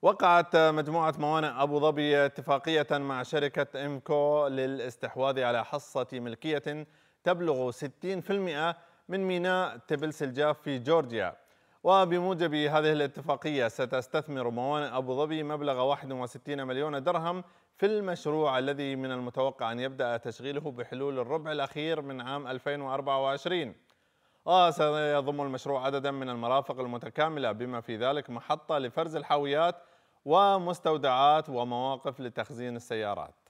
وقعت مجموعة موانئ أبو ظبي اتفاقية مع شركة إمكو للاستحواذ على حصة ملكية تبلغ 60% من ميناء تبلس الجاف في جورجيا. وبموجب هذه الاتفاقية ستستثمر موانئ أبو ظبي مبلغ 61 مليون درهم في المشروع الذي من المتوقع أن يبدأ تشغيله بحلول الربع الأخير من عام 2024. وسيضم المشروع عددا من المرافق المتكاملة بما في ذلك محطة لفرز الحاويات ومستودعات ومواقف لتخزين السيارات.